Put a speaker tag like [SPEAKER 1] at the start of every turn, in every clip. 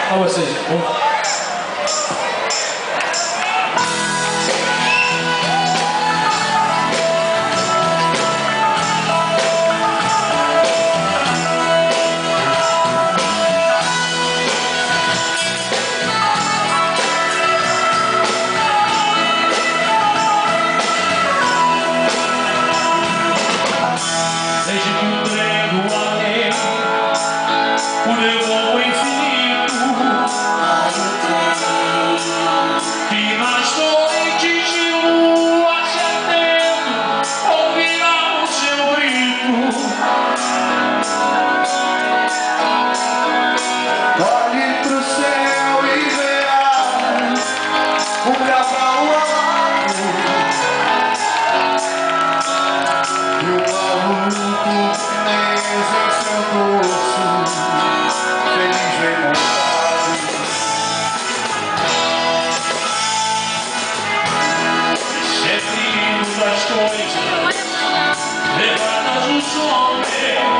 [SPEAKER 1] Pra vocês.
[SPEAKER 2] Olhe pro céu e verá um cavalo alado e um maluco chinês em seu dorso, feliz bem montado.
[SPEAKER 1] Chefinho das coisas levadas dos homens.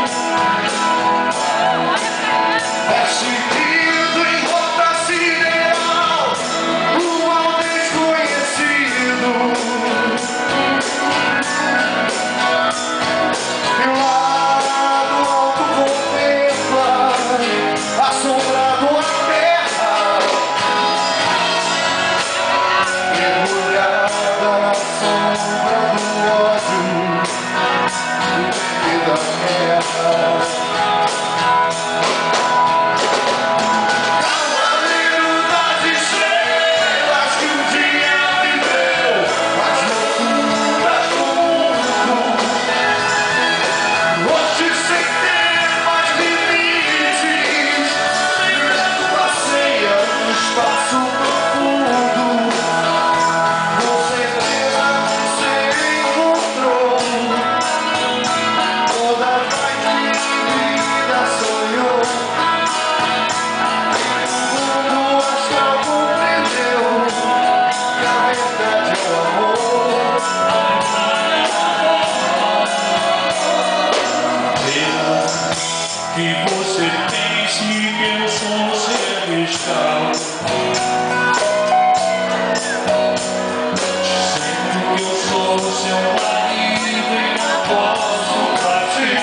[SPEAKER 1] Que você pense que eu sou seu escravo, dizendo que eu sou seu marido e não posso partir.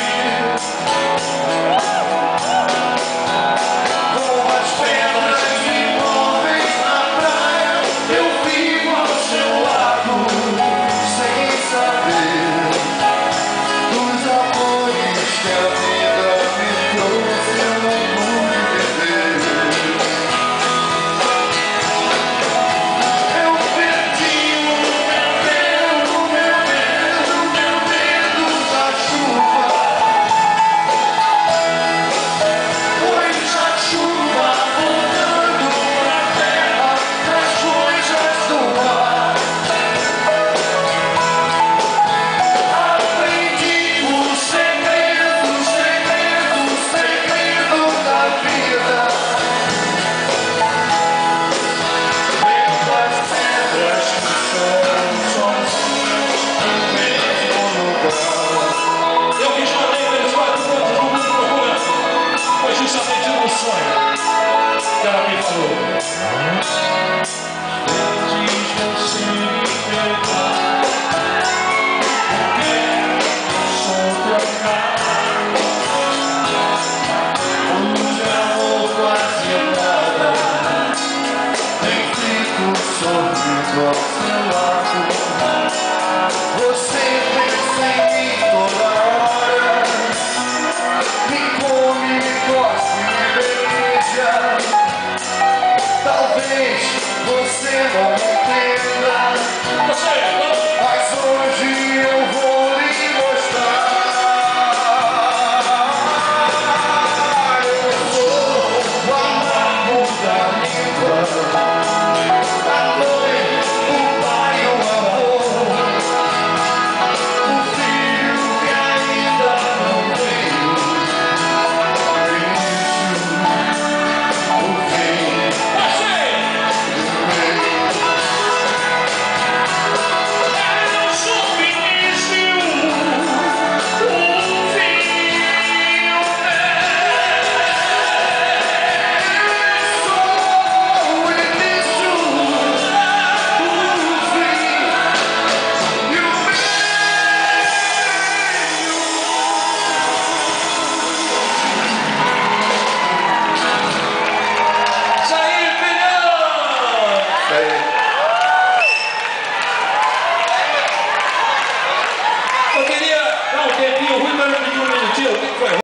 [SPEAKER 2] Com as pedras que movem na praia, eu vivo ao seu lado, sem saber dos amores que a vida me trouxe, eu não pude viver. Eu perdi o meu medo da chuva, pois a chuva voltando pra terra, as coisas do ar. Aprendi o segredo da vida. Vendo as pedras que são sozinhas no mesmo lugar.
[SPEAKER 1] Eu quis mandar pelos 4 pontos do mundo procurando. Foi justamente no sonho que ela me falou. Antes você me perdoar, porque sou trocado.
[SPEAKER 2] O amor quase nada, nem fico sorrindo ao seu